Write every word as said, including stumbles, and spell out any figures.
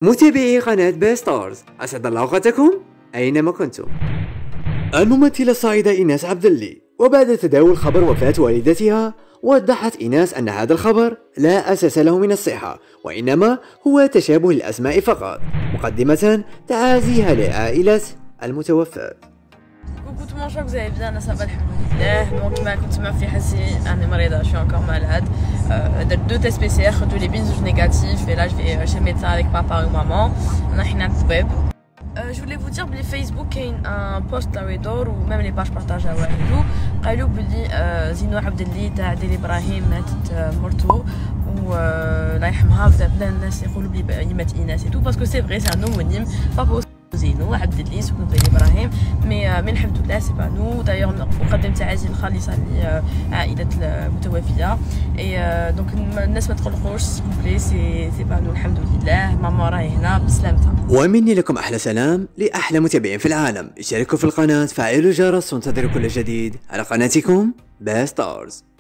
متابعي قناة باستارز، أسعد الله أوقاتكم أينما كنتم. الممثلة الصاعدة إيناس عبداللي، وبعد تداول خبر وفاة والدتها، وضحت إيناس أن هذا الخبر لا أساس له من الصحة، وإنما هو تشابه الأسماء فقط، مقدمة تعازيها لعائلة المتوفى. Coucou tout le monde, j'espère que vous allez bien, ça va alhamdoulilah. Donc كما كنت سمع في حسي أنا مريضة, je suis encore malade. درت deux tests P C R, خدوا لي بين زوج négatifs et là je vais chez le médecin avec papa ou maman. أنا حين عند الطبيب. Je voulais vous dire بلي فيسبوك كاين ان بوست لا يدور وميم لي باج بارطاجاو عليه, قالوا بلي زينو عبداللي تاع دير ابراهيم ماتت مرتو والله يرحمها. بزاف الناس يقولوا بلي مات ايناس تو باسكو سي فري سي ان اومونيم بابا زينو عبداللي سكنوا ديال ابراهيم مي من الحمد لله سي با نو. دايوغ نقدم تعازي الخالصه لعائله المتوفيه اي دونك الناس ما تقلقوش سي سي سي با نو الحمد لله. ماما راهي هنا بسلامتها. ومني لكم احلى سلام لاحلى متابعين في العالم. اشتركوا في القناه، فعلوا الجرس وانتظروا كل جديد على قناتكم باستارز.